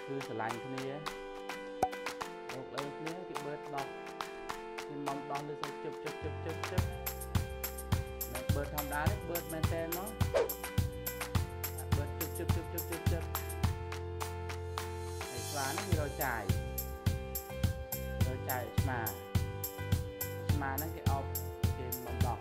cứ sờ lạnh thế này một lần nữa cái bớt đọc cái mong đón được chụp bớt thằng đá đấy bớt maintain nó bớt chụp cái xóa nó như rồi chạy mà nó cái off cái mong đọc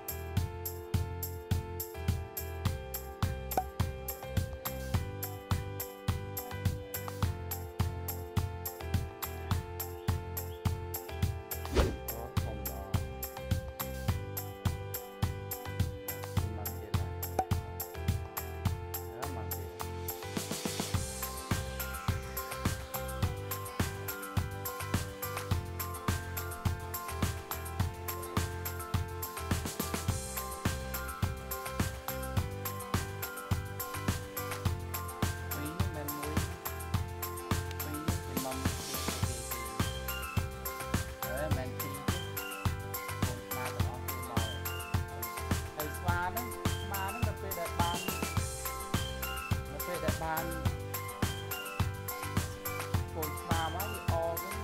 បានកូនស្មាមកវាអវិញ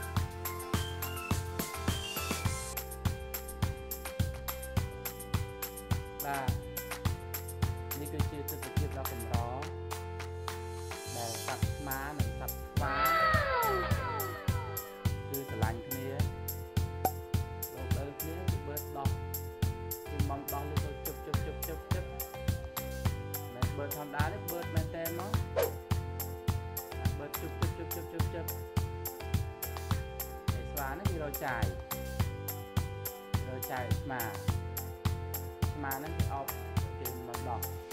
បាទនេះគឺជាទស្សនវិជ្ជាដ៏កម្រដែលសត្វស្មានិងសត្វស្វាគឺស្រឡាញ់គ្នាលោកលើគ្នាបឺតដោះគឺមកដោះលើទៅជឹបបឺតធម្មតានេះបឺតមែនតើមកបឺតជឹបហើយស្វានេះវារចាយស្មាហ្នឹងគេអបគេមកដោះ